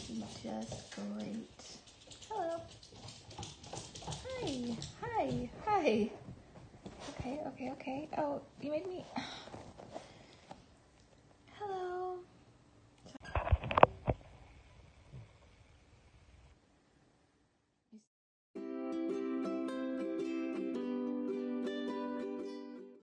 looking just great. Hello. Hi. Hi. Hi. Okay. Oh, you made me... Hello.